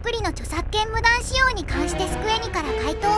プリの著作権無断使用に関してスクエニから回答。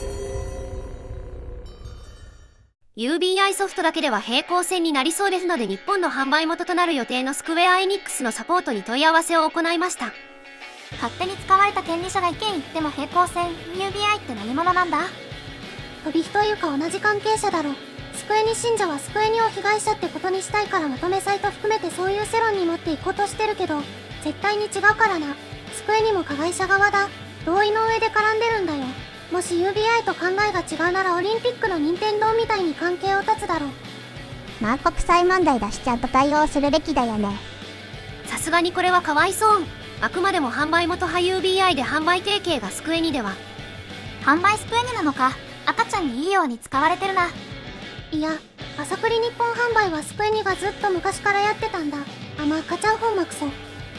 UBI ソフトだけでは平行線になりそうですので、日本の販売元となる予定のスクウェアエニックスのサポートに問い合わせを行いました。 勝手に使われた権利者が意見言っても平行線 UBI って何者なんだ？ 飛び火というか同じ関係者だろ。スクエニ信者はスクエニを被害者ってことにしたいからまとめサイト含めてそういう世論に持っていこうとしてるけど、絶対に違うからな。スクエニも加害者側だ。同意の上で絡んでるんだよ。もし UBI と考えが違うならオリンピックの任天堂みたいに関係を断つだろう。 まあ国際問題だしちゃんと対応するべきだよね。 さすがにこれはかわいそう。あくまでも販売元派 UBI で販売提携がスクエニでは。 販売スクエニなのか。赤ちゃんにいいように使われてるな。 いや、朝栗日本販売はスクエニがずっと昔からやってたんだ。赤ちゃん本幕そう。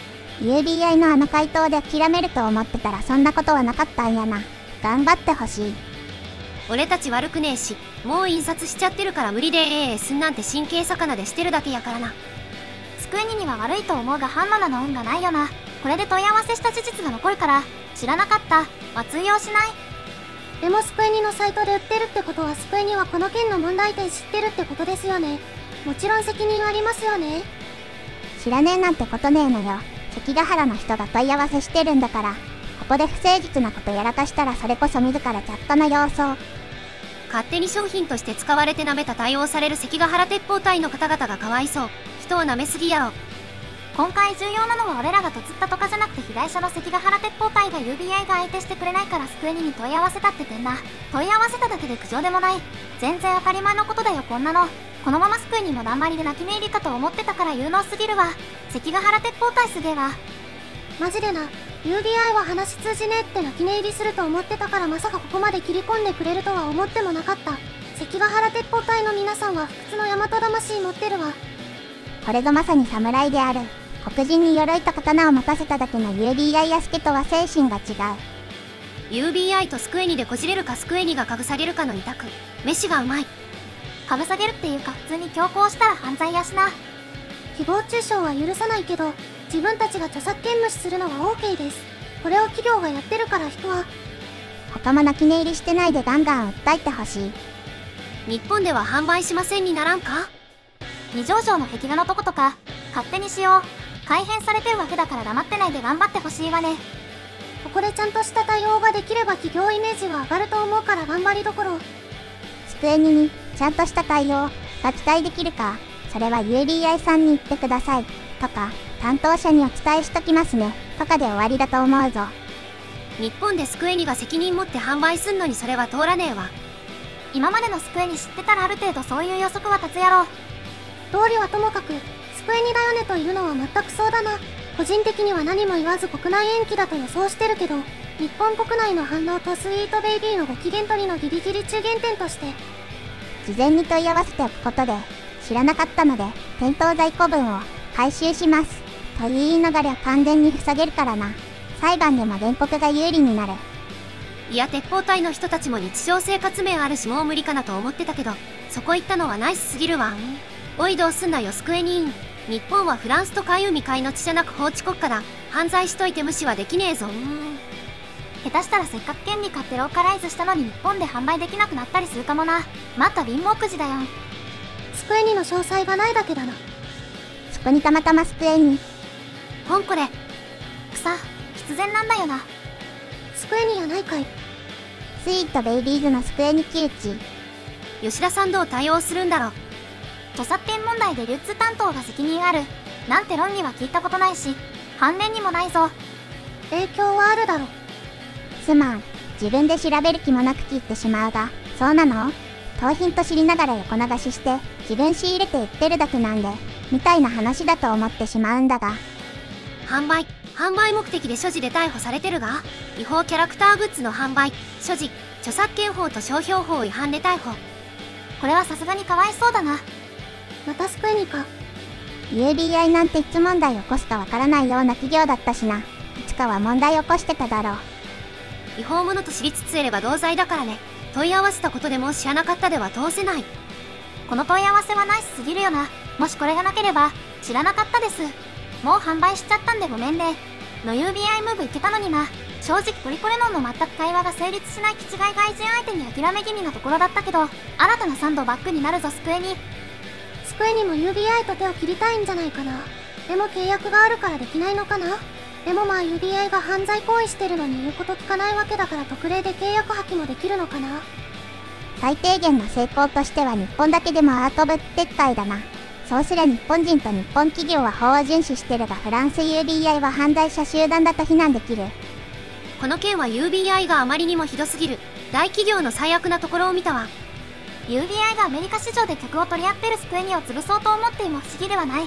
UBI のあの回答で諦めると思ってたらそんなことはなかったんやな。頑張ってほしい。 俺たち悪くねえし、もう印刷しちゃってるから無理ですんなんて神経魚でしてるだけやからな。 スクエニには悪いと思うがハンマナの恩がないよな。これで問い合わせした事実が残るから知らなかったは通用しない。 でもスクエニのサイトで売ってるってことはスクエニはこの件の問題点知ってるってことですよね。もちろん責任ありますよね。 知らねえなんてことねえのよ。関ヶ原の人が問い合わせしてるんだから、ここで不誠実なことやらかしたらそれこそ自らチャットの様相。 勝手に商品として使われて舐めた対応される関ヶ原鉄砲隊の方々がかわいそう。人を舐めすぎやろ。 今回重要なのは俺らがとつったとかじゃなくて被害者の関ヶ原鉄砲隊が UBI が相手してくれないからスクエニに問い合わせたって点な。問い合わせただけで苦情でもない。全然当たり前のことだよこんなの。このままスクエニもだんまりで泣き寝入りかと思ってたから有能すぎるわ。関ヶ原鉄砲隊すげえわ。 マジでな。UBI は話通じねえって泣き寝入りすると思ってたからまさかここまで切り込んでくれるとは思ってもなかった。関ヶ原鉄砲隊の皆さんは不屈の大和魂持ってるわ。 これぞまさに侍である。黒人に鎧と刀を持たせただけの UBI やすけとは精神が違う。 UBI とスクエニでこじれるかスクエニがかぐさげるかの二択。飯がうまい。 かぶさげるっていうか普通に強行したら犯罪やしな。 誹謗中傷は許さないけど自分たちが著作権無視するのは OK です。これを企業がやってるから人は。 他も泣き寝入りしてないでガンガン訴えてほしい。 日本では販売しませんにならんか。 二条城の壁画のとことか勝手にしよう。改変されてるわけだから黙ってないで頑張ってほしいわね。 ここでちゃんとした対応ができれば企業イメージは上がると思うから頑張りどころ。 スクエニにちゃんとした対応が期待できるか、それは UBI さんに言ってくださいとか担当者にお伝えしときますねとかで終わりだと思うぞ。 日本でスクエニが責任持って販売すんのにそれは通らねえわ。 今までのスクエニ知ってたらある程度そういう予測は立つやろ。 道理はともかくスクエニだよねといるのは全くそうだな。個人的には何も言わず国内延期だと予想してるけど、日本国内の反応とスイートベイビーのご機嫌取りのギリギリ中間点として事前に問い合わせておくことで、知らなかったので店頭在庫分を回収しますと言いながら完全に塞げるからな。裁判でも原告が有利になる。 いや鉄砲隊の人たちも日常生活面あるしもう無理かなと思ってたけど、そこ行ったのはナイスすぎるわ。おいどうすんなよスクエニーン。日本はフランスと海海海の地じゃなく法治国家だ。犯罪しといて無視はできねえぞ。 下手したらせっかく権利買ってローカライズしたのに日本で販売できなくなったりするかもな。また貧乏くじだよ。 スクエニの詳細がないだけだな。 そこにたまたまスクエニ。 ほんこれ。 草、必然なんだよな。 スクエニやないかい。 スイートベイビーズのスクエニ木内。 吉田さんどう対応するんだろう。 著作権問題で流通担当が責任あるなんて論議は聞いたことないし関連にもないぞ。 影響はあるだろ。 すまん、自分で調べる気もなく聞いてしまうが、そうなの？盗品と知りながら横流しして自分仕入れて売ってるだけなんでみたいな話だと思ってしまうんだが、 販売目的で所持で逮捕されてるが、違法キャラクターグッズの販売所持著作権法と商標法違反で逮捕。 これはさすがにかわいそうだな。 またスクエニか。 UBI なんていつ問題起こすかわからないような企業だったしな。いつかは問題起こしてただろう。 違法者と知りつつ得れば同罪だからね。問い合わせたことでも知らなかったでは通せない。 この問い合わせはナイスすぎるよな。もしこれがなければ知らなかったです。もう販売しちゃったんでごめんね。 の UBI ムーブいけたのにな。正直ポリコレノンの全く会話が成立しない気違い外人相手に諦め気味なところだったけど、新たなサンドバックになるぞスクエニ。 スクエニも UBI と手を切りたいんじゃないかな。でも契約があるからできないのかな。でもまあ UBI が犯罪行為してるのに言うこと聞かないわけだから特例で契約破棄もできるのかな。 最低限の成功としては日本だけでもアート・オブ・撤回だな。そうすりゃ日本人と日本企業は法を遵守してるがフランス UBI は犯罪者集団だと非難できる。 この件は UBI があまりにもひどすぎる。大企業の最悪なところを見たわ。 UBI がアメリカ市場で客を取り合ってるスクエニを潰そうと思っても不思議ではない。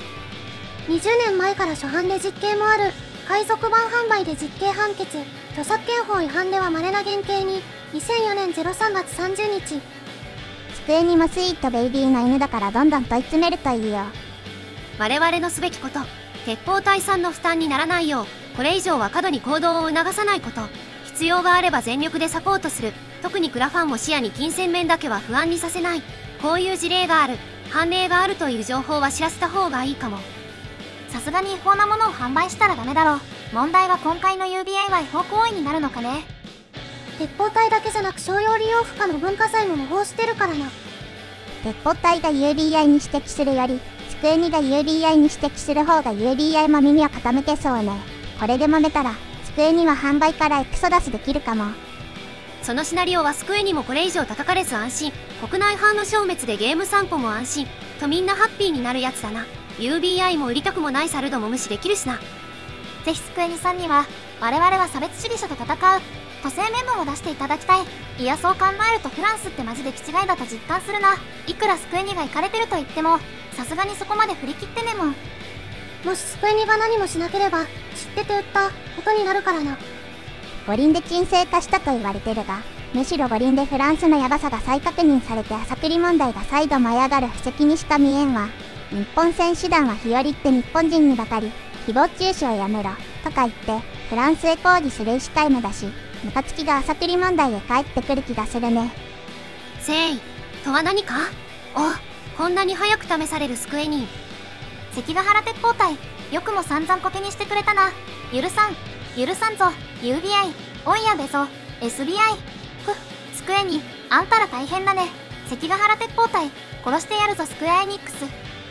20年前から初版で実刑もある。海賊版販売で実刑判決。著作権法違反では稀な減刑に。2004年03月30日。 スクエニもスイートベイビーの犬だからどんどん問い詰めるといいよ。 我々のすべきこと、鉄砲隊さんの負担にならないよう、これ以上は過度に行動を促さないこと、必要があれば全力でサポートする。特にクラファンも視野に金銭面だけは不安にさせない。こういう事例がある、判例があるという情報は知らせた方がいいかも。 さすがに違法なものを販売したらダメだろう。問題は今回の UBI は違法行為になるのかね。 鉄砲隊だけじゃなく商用利用不可の文化財も模倣してるからな。 鉄砲隊が UBI に指摘するよりスクエニが UBI に指摘する方が UBI も耳を傾けそうね。これで揉めたらスクエニは販売からエクソダスできるかも。 そのシナリオはスクエニもこれ以上叩かれず安心。国内版の消滅でゲーム散歩も安心とみんなハッピーになるやつだな。 UBI も売りたくもないサルドも無視できるしな。 ぜひスクエニさんには我々は差別主義者と戦う都政メモを出していただきたい。いやそう考えるとフランスってマジで気違いだと実感するな。いくらスクエニがイカれてると言ってもさすがにそこまで振り切ってねもん。 もしスクエニが何もしなければ知ってて売ったことになるからな。 五輪で沈静化したと言われてるが、むしろ五輪でフランスのヤバさが再確認されて朝栗問題が再度舞い上がる布石にしか見えんわ。日本選手団は日和って日本人にばかり誹謗中傷やめろとか言ってフランスへ抗議する意思皆無だし、ムカつきが朝栗問題へ帰ってくる気がするね。 誠意とは何か。お、こんなに早く試されるスクエニ。 関ヶ原鉄砲隊よくも散々コケにしてくれたな。許さんぞ UBI おいやべぞ SBI スクエニあんたら大変だね。関ヶ原鉄砲隊殺してやるぞスクエアエニックス。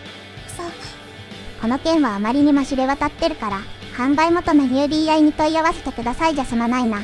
この件はあまりにも知れ渡ってるから販売元の UBI に問い合わせてくださいじゃ済まないな。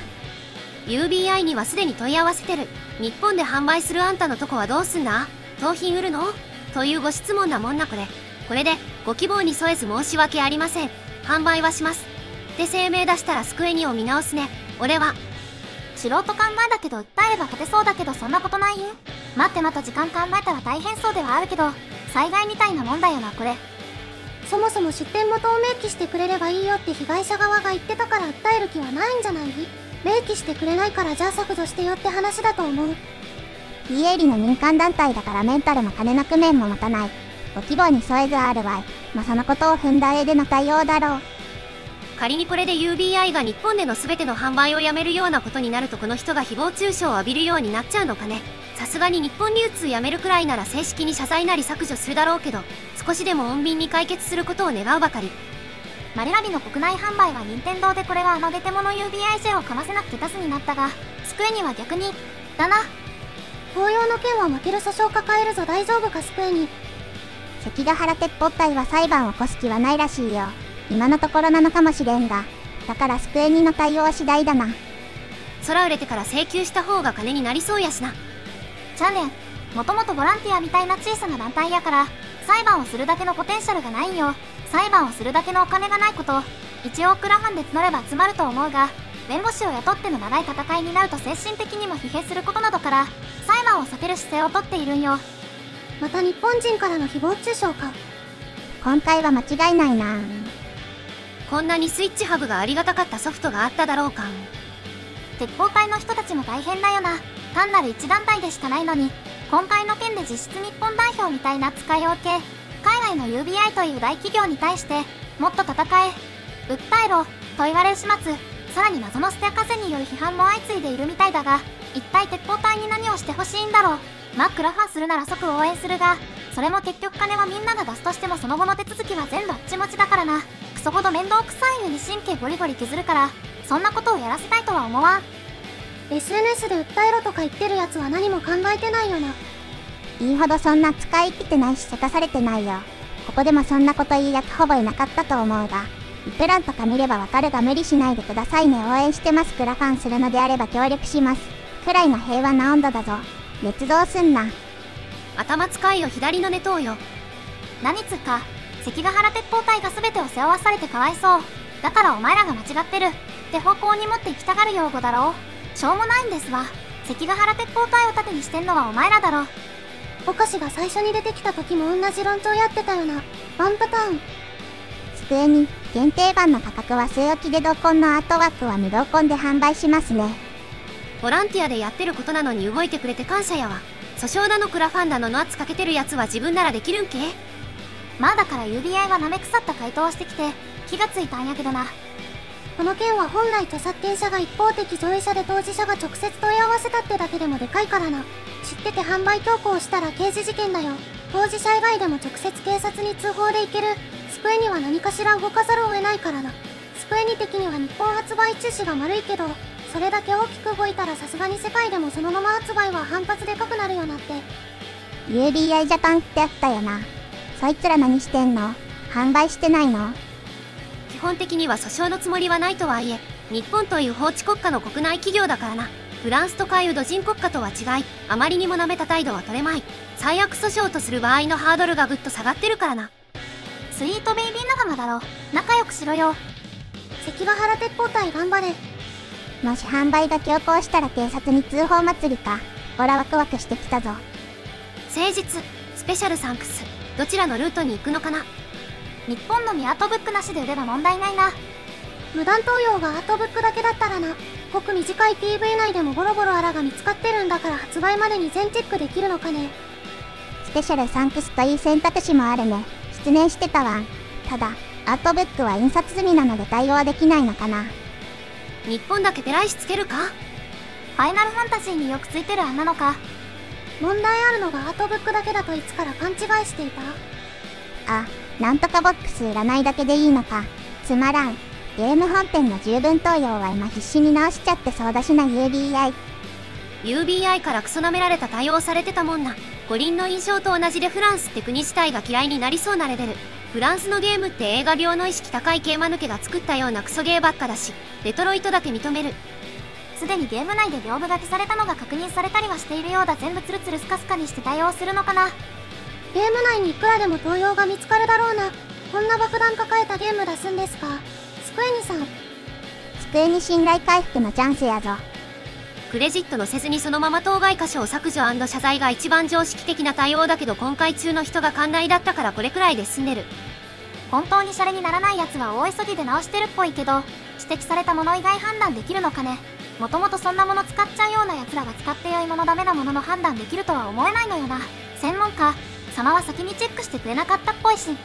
UBI にはすでに問い合わせてる。日本で販売するあんたのとこはどうすんだ。盗品売るのというご質問だもんな。これでご希望に添えず申し訳ありません。販売はしますって声明出したらスクエニを見直すね。俺は素人考えだけど訴えれば勝てそうだけどそんなことないん。待って時間考えたら大変そうではあるけど災害みたいなもんだよなこれ。 そもそも出店元を明記してくれればいいよって被害者側が言ってたから訴える気はないんじゃない？明記してくれないからじゃあ削除してよって話だと思う。 非営利の民間団体だからメンタルも金なく面も持たない。ご希望に添えずあるわい。そのことを踏んだ上での対応だろう。 仮にこれで UBI が日本での全ての販売をやめるようなことになるとこの人が誹謗中傷を浴びるようになっちゃうのかね。さすがに日本流通やめるくらいなら正式に謝罪なり削除するだろうけど、少しでも穏便に解決することを願うばかり。 マレラビの国内販売は任天堂でこれはゲテモノ UBI をかませなくて出すになったが、スクエには逆にだな。 法要の件は負ける訴訟抱えるぞ。大丈夫かスクエに。 関ヶ原鉄砲隊は裁判を起こす気はないらしいよ。今のところなのかもしれんが、だからスクエニの対応次第だな。 空売れてから請求した方が金になりそうやしな。 チャンネンもともとボランティアみたいな小さな団体やから裁判をするだけのポテンシャルがないんよ。裁判をするだけのお金がないこと、一応クラファンで募れば集まると思うが、弁護士を雇っての長い戦いになると精神的にも疲弊することなどから裁判を避ける姿勢をとっているんよ。 また日本人からの誹謗中傷か。 今回は間違いないな。 こんなにスイッチハブがありがたかったソフトがあっただろうか。 鉄砲隊の人たちも大変だよな。単なる一団体でしかないのに、今回の件で実質日本代表みたいな扱いを受け、海外の UBI という大企業に対してもっと戦え、訴えろと言われる始末、さらに謎の捨て風による批判も相次いでいるみたいだが、一体鉄砲隊に何をしてほしいんだろう。クラファンするなら即応援するが、それも結局金はみんなが出すとしてもその後の手続きは全部あっち持ちだからな。 そほど面倒くさい上に神経ゴリゴリ削るから、そんなことをやらせたいとは思わん。 SNS で訴えろとか言ってるやつは何も考えてないよな。 いいほどそんな使い切ってないしせかされてないよ。ここでもそんなこと言うやつほぼいなかったと思うが、リプランとか見ればわかるが無理しないでくださいね。応援してます。クラファンするのであれば協力します。くらいの平和な温度だぞ。捏造すんな。 頭使いよ左の寝とうよ。 何つうか、関ヶ原鉄砲隊が全てを背負わされてかわいそう。だからお前らが間違ってるって方向に持って行きたがる用語だろう。しょうもないんですわ。関ヶ原鉄砲隊を盾にしてんのはお前らだろ。 お菓子が最初に出てきた時も同じ論調やってたよな。ワンパターン。 机に限定版の価格は据え置きで同梱のアートワークは無同梱で販売しますね。 ボランティアでやってることなのに動いてくれて感謝やわ。訴訟だのクラファンだのの圧かけてるやつは自分ならできるんけ。 まあだから UBI が舐め腐った回答をしてきて気がついたんやけどな。 この件は本来著作権者が一方的上位者で当事者が直接問い合わせたってだけでもでかいからな。知ってて販売強行したら刑事事件だよ。当事者以外でも直接警察に通報でいける。スクエには何かしら動かざるを得ないからな。スクエニ的には日本発売中止が悪いけど、それだけ大きく動いたらさすがに世界でもそのまま発売は反発でかくなるよなって。 UBI ジャパンってあったよな。そいつら何してんの？販売してないの？ 基本的には訴訟のつもりはないとはいえ、日本という法治国家の国内企業だからな。フランスとかいう土人国家とは違い、あまりにも舐めた態度は取れまい。最悪訴訟とする場合のハードルがぐっと下がってるからな。 スイートベイビー仲間だろ。仲良くしろよ。 関ヶ原鉄砲隊頑張れ。 もし販売が強行したら警察に通報祭りか。オラワクワクしてきたぞ。 誠実、スペシャルサンクス、どちらのルートに行くのかな。 日本のみアートブックなしで売れば問題ないな。 無断投用がアートブックだけだったらな。ごく短い PV 内でもボロボロあらが見つかってるんだから発売までに全チェックできるのかね。 スペシャルサンクスといい選択肢もあるね。失念してたわん。ただ、アートブックは印刷済みなので対応できないのかな。 日本だけペライシつけるか。 ファイナルファンタジーによくついてるあんなのか。 問題あるのがアートブックだけだといつから勘違いしていた。 あ、なんとかボックス占いだけでいいのか。つまらん。ゲーム本編の十分投用は今必死に直しちゃってそうだしな。 UBI。 からクソ舐められた対応されてたもんな。五輪の印象と同じでフランスって国自体が嫌いになりそうなレベル。フランスのゲームって映画病の意識高い系間抜けが作ったようなクソゲーばっかだし、デトロイトだけ認める。 すでにゲーム内で屏風が消されたのが確認されたりはしているようだ。全部ツルツルスカスカにして対応するのかな。 ゲーム内にいくらでも盗用が見つかるだろうな。こんな爆弾抱えたゲーム出すんですか。スクエニさん。 机に信頼回復のチャンスやぞ。 クレジットのせずにそのまま当該箇所を削除&謝罪が一番常識的な対応だけど、今回中の人が寛大だったからこれくらいで済んでる。 本当にシャレにならないやつは大急ぎで直してるっぽいけど、指摘されたもの以外判断できるのかね。もともとそんなもの使っちゃうようなやつらが使って良いものダメなものの判断できるとは思えないのよな。専門家様は先にチェックしてくれなかったっぽいし。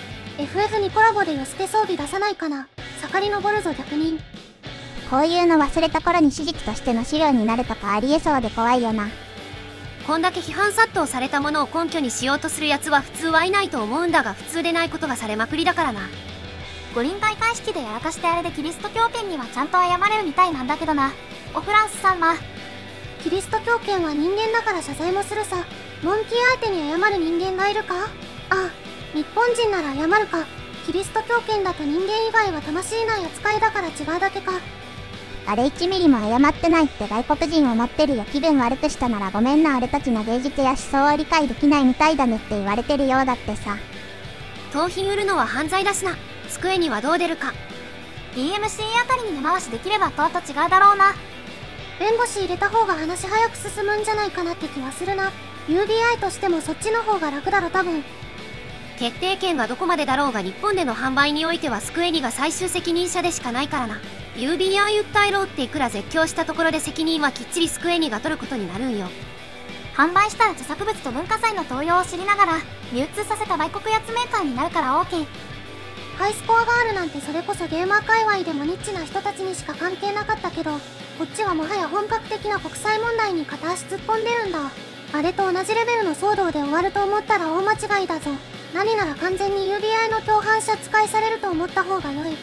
FF にコラボでよ捨て装備出さないかな。盛り登るぞ逆に。 こういうの忘れた頃に史実としての資料になるとかありえそうで怖いよな。 こんだけ批判殺到されたものを根拠にしようとする奴は普通はいないと思うんだが、普通でないことがされまくりだからな。 五輪開会式でやらかしてあれでキリスト教圏にはちゃんと謝れるみたいなんだけどな。オフランスさんはキリスト教圏は人間だから謝罪もするさ。モンキー相手に謝る人間がいるか。あ、日本人なら謝るか。キリスト教圏だと人間以外は魂ない扱いだから違うだけか。 あれ1ミリも謝ってないって外国人思ってるよ。気分悪くしたならごめんな。俺たちの芸術や思想を理解できないみたいだねって言われてるようだってさ。 盗品売るのは犯罪だしな。机にはどう出るか。 DMC あたりに根回しできればとうと違うだろうな。 弁護士入れた方が話早く進むんじゃないかなって気はするな。 UBI としてもそっちの方が楽だろ多分。 決定権がどこまでだろうが日本での販売においてはスクエニが最終責任者でしかないからな。 UBI 訴えろっていくら絶叫したところで責任はきっちりスクエニが取ることになるんよ。 販売したら著作物と文化財の盗用を知りながら流通させた売国圧メーカーになるから OK。 ハイスコアがあるなんてそれこそゲーマー界隈でもニッチな人たちにしか関係なかったけど、こっちはもはや本格的な国際問題に片足突っ込んでるんだ。あれと同じレベルの騒動で終わると思ったら大間違いだぞ。 何なら完全に UBI の共犯者使いされると思った方が良い。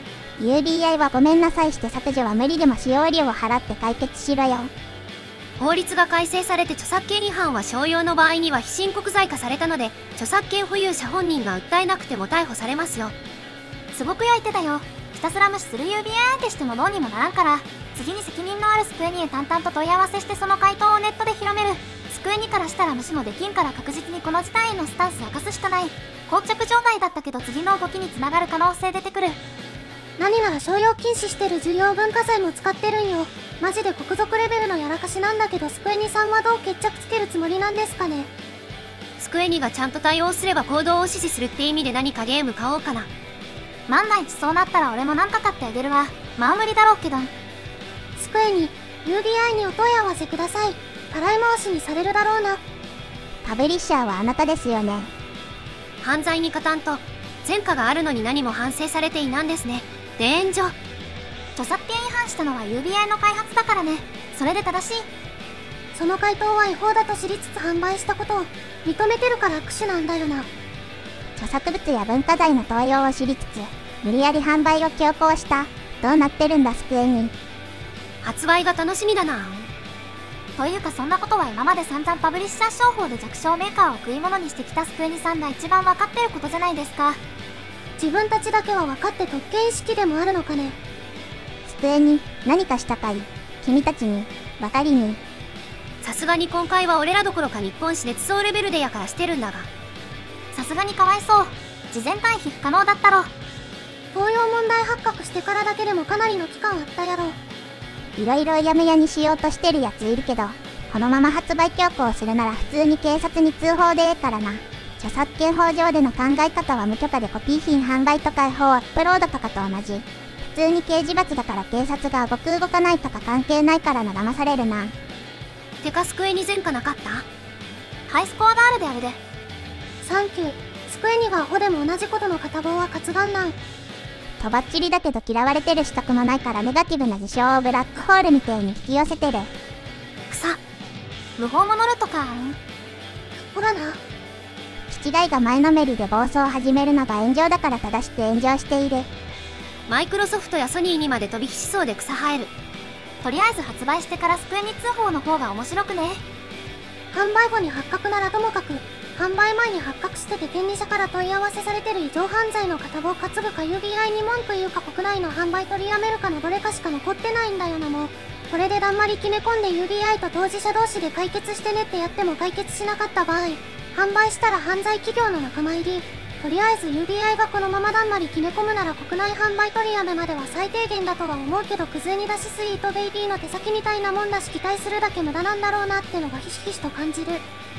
UBI はごめんなさいして削除は無理でも使用料を払って解決しろよ。 法律が改正されて著作権違反は商用の場合には非申告罪化されたので、著作権保有者本人が訴えなくても逮捕されますよ。 すごく良い手だよ。ひたすら無視する UBI 相手してもどうにもならんから、次に責任のあるスクエニへ淡々と問い合わせしてその回答をネットで広める。スクエニからしたら無視もできんから確実にこの事態へのスタンス明かすしかない。膠着状態だったけど次の動きにつながる可能性出てくる。 何なら商用禁止してる重要文化財も使ってるんよ。マジで国賊レベルのやらかしなんだけど、スクエニさんはどう決着つけるつもりなんですかね。 スクエニがちゃんと対応すれば行動を指示するって意味で何かゲーム買おうかな。 万が一そうなったら俺もなんか買ってあげるわ。まあ無理だろうけど。 スクエニ、UBI にお問い合わせください。たらい回しにされるだろうな。 パブリッシャーはあなたですよね。 犯罪に加担と前科があるのに何も反省されていなんですね。で炎上。 著作権違反したのは UBI の開発だからね。それで正しい。 その回答は違法だと知りつつ販売したことを認めてるから握手なんだよな。 著作物や文化財の盗用を知りつつ、無理やり販売を強行した。どうなってるんだスクエニ。 発売が楽しみだな。 というかそんなことは今まで散々パブリッシャー商法で弱小メーカーを食い物にしてきたスクエニさんが一番分かってることじゃないですか。 自分たちだけは分かって特権意識でもあるのかね。 スクエニ、何かしたかい？君たちに、ばかりに。 さすがに今回は俺らどころか日本史熱奏レベルでやからしてるんだが。 さすがにかわいそう。事前回避不可能だったろ。 盗用問題発覚してからだけでもかなりの期間あったやろ。 いろいろうやむやにしようとしてるやついるけど、このまま発売強行するなら普通に警察に通報でええからな。著作権法上での考え方は無許可でコピー品販売とか違法アップロードとかと同じ。普通に刑事罰だから警察が動く動かないとか関係ないからな。騙されるな。 てかスクエニ前科なかった？ ハイスコアがあるであるで。 サンキュー。スクエニがアホでも同じことの片棒は活眼なん。 とばっちりだけど嫌われてる資格もないからネガティブな事象をブラックホールみたいに引き寄せてる。 草。 無法者るとか。 ほらな。 気違いが前のめりで暴走を始めるのが炎上だから正しく炎上している。 マイクロソフトやソニーにまで飛び火しそうで草生える。 とりあえず発売してからスクエニ通報の方が面白くね。 販売後に発覚ならともかく、販売前に発覚してて権利者から問い合わせされてる異常犯罪の片棒担ぐか UBI に文句言うか国内の販売取りやめるかのどれかしか残ってないんだよな。もうこれでだんまり決め込んで UBI と当事者同士で解決してねってやっても解決しなかった場合、販売したら犯罪企業の仲間入り。とりあえず UBI がこのままだんまり決め込むなら国内販売取りやめまでは最低限だとは思うけど、クズに出しスイートベイビーの手先みたいなもんだし期待するだけ無駄なんだろうなってのがひしひしと感じる。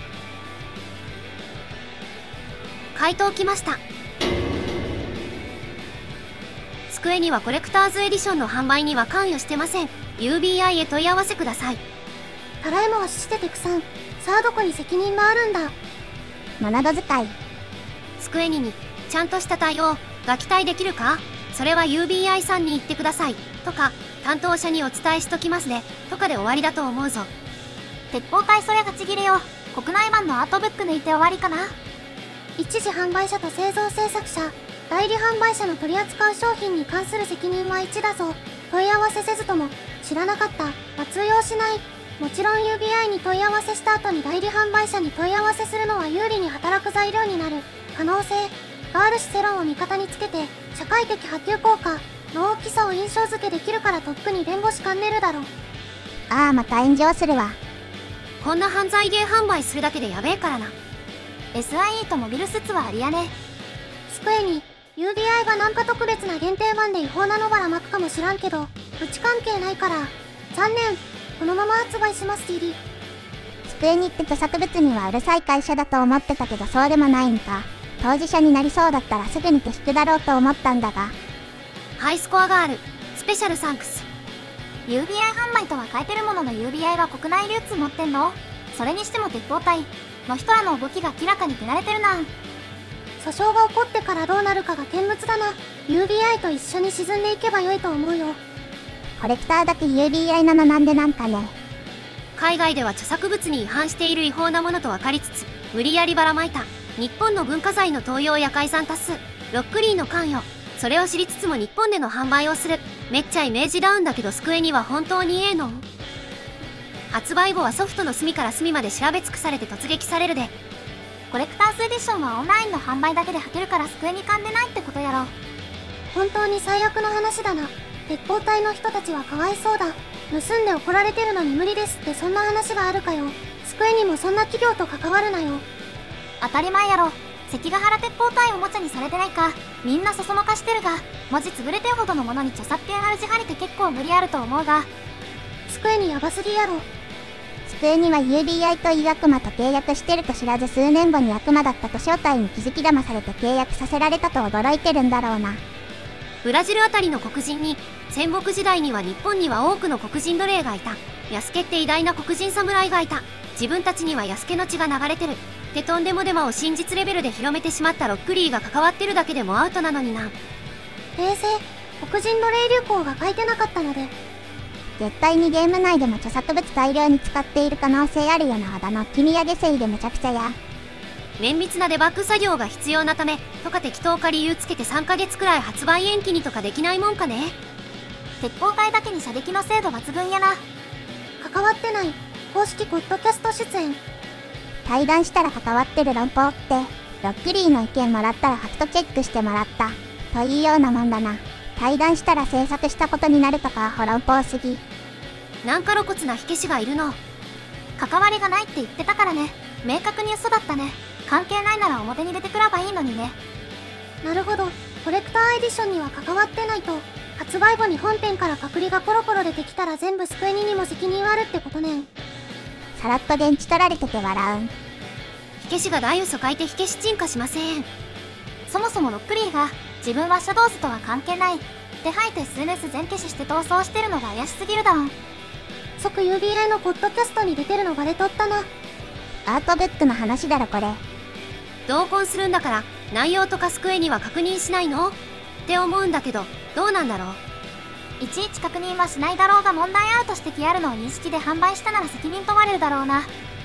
回答来ました。スクエニはコレクターズエディションの販売には関与してません。UBI へ問い合わせください。 たらい回ししててくさん。さあどこに責任があるんだ。 モナド使い。 スクエニにちゃんとした対応が期待できるか？それは UBI さんに言ってくださいとか担当者にお伝えしときますねとかで終わりだと思うぞ。 鉄砲隊そやがちぎれよ。国内版のアートブック抜いて終わりかな。 一次販売者と製造制作者、代理販売者の取り扱う商品に関する責任は一だぞ。問い合わせせずとも知らなかったは通用しない。もちろん UBI に問い合わせした後に代理販売者に問い合わせするのは有利に働く材料になる可能性があるし、世論を味方につけて社会的波及効果の大きさを印象付けできるからとっくに弁護士かんねるだろ。 ああまた炎上するわ。 こんな犯罪ゲー販売するだけでやべえからな。 SIE とモビルスーツはありやね。 スクエニ、UBI がなんか特別な限定版で違法なのばらまくかもしらんけど、うち関係ないから残念。このまま発売します TD。 スクエニって著作物にはうるさい会社だと思ってたけどそうでもないんか。当事者になりそうだったらすぐに手引くだろうと思ったんだが。 ハイスコアがある。スペシャルサンクス。 UBI 販売とは書いてるものの UBI が国内流通持ってんの？それにしても鉄砲隊の人らの動きが明らかに手慣れてるな。 訴訟が起こってからどうなるかが見物だな。 UBI と一緒に沈んでいけばよいと思うよ。 コレクターだけ UBI なのなんでなんかね。 海外では著作物に違反している違法なものと分かりつつ無理やりばらまいた。 日本の文化財の登用や解散多数、ロックリーの関与、それを知りつつも日本での販売をする。めっちゃイメージダウンだけどスクエニは本当にええの？発売後はソフトの隅から隅まで調べ尽くされて突撃されるで。 コレクターズエディションはオンラインの販売だけで履けるからスクエニ関でないってことやろ。 本当に最悪の話だな。鉄砲隊の人たちはかわいそうだ。盗んで怒られてるのに無理ですってそんな話があるかよ。スクエニもそんな企業と関わるなよ。 当たり前やろ。関ヶ原鉄砲隊おもちゃにされてないか。みんなそそのかしてるが、文字潰れてるほどのものに著作権あるじはりって結構無理あると思うが。 スクエニヤバすぎやろ。 机には UBI という悪魔と契約してると知らず数年後に悪魔だったと正体に気づき騙されて契約させられたと驚いてるんだろうな。 ブラジルあたりの黒人に、戦国時代には日本には多くの黒人奴隷がいた。安家って偉大な黒人侍がいた。自分たちには安家の血が流れてる。ってとんでもデマを真実レベルで広めてしまったロックリーが関わってるだけでもアウトなのにな。 訂正、黒人奴隷流行が書いてなかったので。 絶対にゲーム内でも著作物大量に使っている可能性あるよな。あだ名君上げせいでめちゃくちゃや。 綿密なデバッグ作業が必要なためとか適当か理由つけて3ヶ月くらい発売延期にとかできないもんかね。 鉄砲隊だけに射撃の精度抜群やな。 関わってない。公式ポッドキャスト出演。 対談したら関わってる論法って、ロックリーの意見もらったらファクトチェックしてもらった。というようなもんだな。対談したら制作したことになるとか論法すぎ。 なんか露骨な火消しがいるの。 関わりがないって言ってたからね。明確に嘘だったね。関係ないなら表に出てくればいいのにね。 なるほど。コレクターエディションには関わってないと。発売後に本編からパクリがコロコロ出てきたら全部スクエニにも責任あるってことねん。 さらっと電池取られてて笑うん。 火消しが大嘘書いて火消し鎮火しません。 そもそもロックリーが自分はシャドウズとは関係ないって吐いて SNS 全消しして逃走してるのが怪しすぎるだん。 即 UBI のポッドキャストに出てるのバレとったな。 アートブックの話だろこれ。 同梱するんだから内容とかスクエニは確認しないのって思うんだけど、どうなんだろう。 いちいち確認はしないだろうが問題あると指摘あるのを認識で販売したなら責任問われるだろうな。